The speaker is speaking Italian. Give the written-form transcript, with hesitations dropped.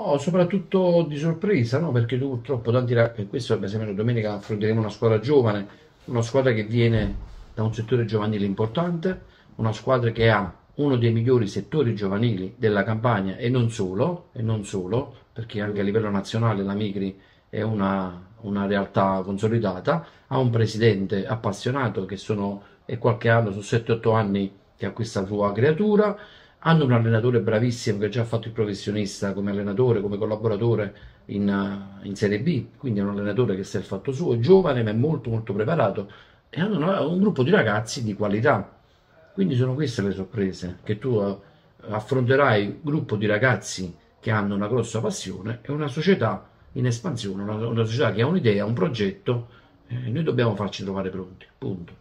No, soprattutto di sorpresa, no? Perché tu purtroppo e questo per esempio domenica affronteremo una squadra giovane, una squadra che viene da un settore giovanile importante, una squadra che ha uno dei migliori settori giovanili della Campania e non solo, perché anche a livello nazionale la Migri è una realtà consolidata, ha un presidente appassionato è qualche anno, su 7-8 anni che ha questa sua creatura, hanno un allenatore bravissimo che ha già fatto il professionista come allenatore, come collaboratore in Serie B, quindi è un allenatore che sa il fatto suo, è giovane ma è molto molto preparato e hanno un gruppo di ragazzi di qualità. Quindi sono queste le sorprese, che tu affronterai un gruppo di ragazzi che hanno una grossa passione e una società in espansione, una società che ha un'idea, un progetto, e noi dobbiamo farci trovare pronti, punto.